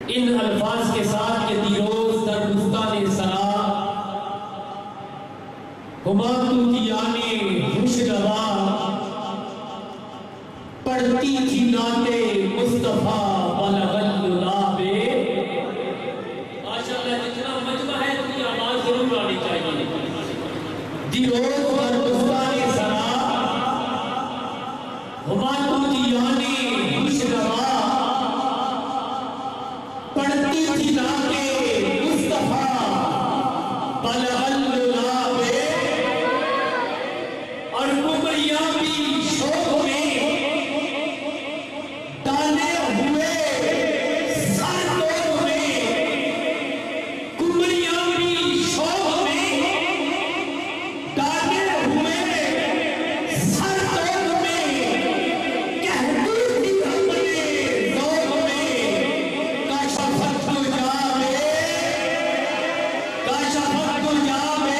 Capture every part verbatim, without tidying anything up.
ان الفاظ کے ساتھ کہ دیروز در بستان سرا ہماتو کی آنے خوش روا پڑھتی تھی ناتے مصطفیٰ بلغ اللابے. ماشاءاللہ جتنا مجمع ہے اتنی آواز ضرور آنی چاہیے. دیروز در بستان سرا ہماتو کی آنے خوش روا پڑھتی تھی ناتے مصطفیٰ بلغ اللابے. اور کمریاں بھی شوق میں ڈالے ہوئے سر توڑ میں، کمریاں بھی شوق میں ڈالے ہوئے سر توڑ میں، کہتی تھی اپنے ذوق میں کاشفت جاوے کاشفت جاوے.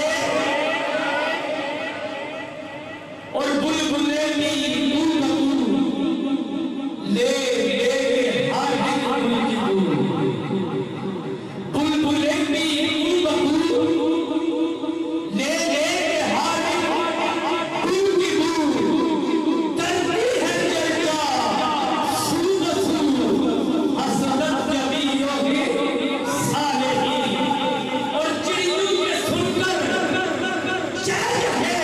اور بلبلے بھی دور بکو لے لے ہر ایک بل کی بو، بلبلے بھی دور بکو لے لے ہر ایک بل کی بو. کرتی ہے چرچا سو بسو حسنت جمیعوں کے صالحین. اور چڑیوں کے سن کر چہر ہے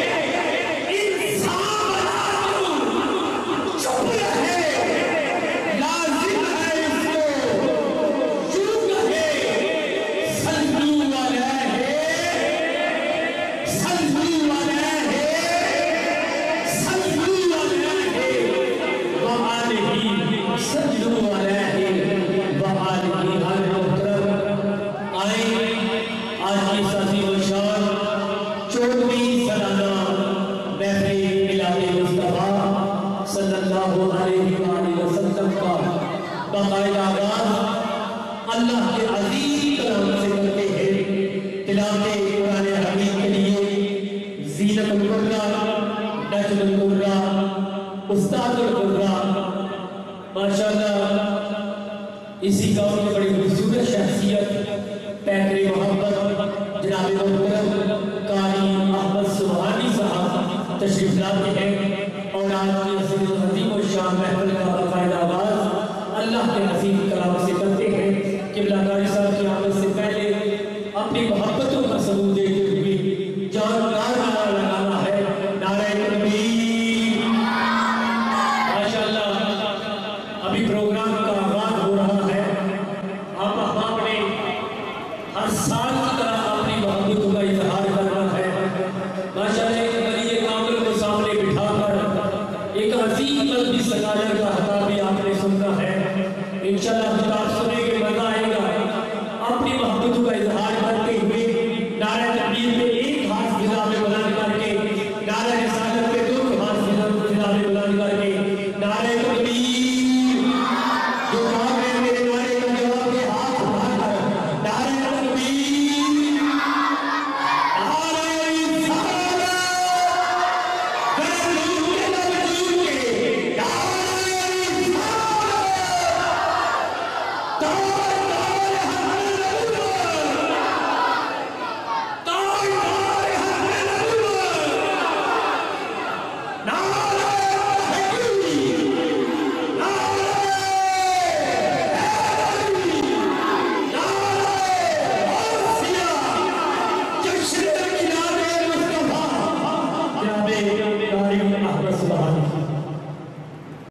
باقاعدہ آغاز اللہ کے عظیم کلام سے کرتے ہیں. تلاوت قرآن حکیم کے لیے زینت القرآن، نجم القرآن، استاد القرآن، ماشاءاللہ اسی گاؤں کی بڑی خوبصورت شخصیت پیکر محبت جناب محترم قاری احمد سبحانی صاحب تشریف لاتے ہیں. اور آج کی عظیم عظیم و شان محفل کا باقاعدہ آغاز اللہ کے عظیم کلام سے کرتے ہیں. قبلہ قاری صاحب کی آمد سے پہلے اپنی محبتوں کا ثبوت دیتے ہوئے جان نار نعرہ لگانا ہے. نعرہ تکبیر. ماشاءاللہ ابھی پروگرام کا آغاز ہو رہا ہے. آپ احباب نے ہر سال کی طرح اپنی محبتوں کا اظہار کرنا ہے. ماشاءاللہ ایک ولی کامل کو سامنے بٹھا کر ایک عظیم قلبی سکالر کا خطاب بھی آپ نے سننا ہے. انشاءاللہ خطاب